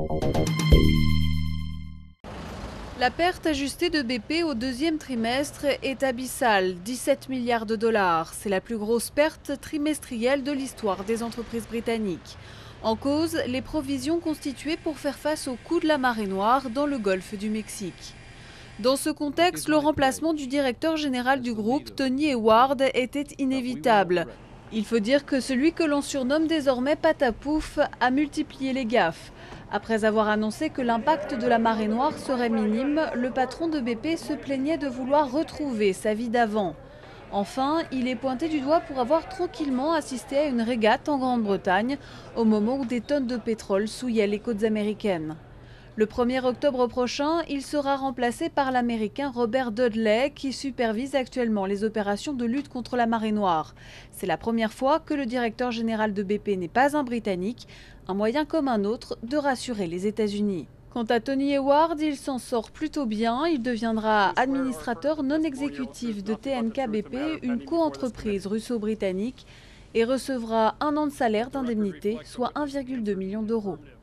La perte ajustée de BP au deuxième trimestre est abyssale, 17 milliards de dollars. C'est la plus grosse perte trimestrielle de l'histoire des entreprises britanniques. En cause, les provisions constituées pour faire face aux coûts de la marée noire dans le golfe du Mexique. Dans ce contexte, le remplacement du directeur général du groupe, Tony Hayward, était inévitable. Il faut dire que celui que l'on surnomme désormais Patapouf a multiplié les gaffes. Après avoir annoncé que l'impact de la marée noire serait minime, le patron de BP se plaignait de vouloir retrouver sa vie d'avant. Enfin, il est pointé du doigt pour avoir tranquillement assisté à une régate en Grande-Bretagne au moment où des tonnes de pétrole souillaient les côtes américaines. Le 1er octobre prochain, il sera remplacé par l'Américain Robert Dudley qui supervise actuellement les opérations de lutte contre la marée noire. C'est la première fois que le directeur général de BP n'est pas un Britannique, un moyen comme un autre de rassurer les États-Unis. Quant à Tony Hayward, il s'en sort plutôt bien. Il deviendra administrateur non exécutif de TNK BP, une coentreprise russo-britannique, et recevra 1 an de salaire d'indemnité, soit 1,2 million d'euros.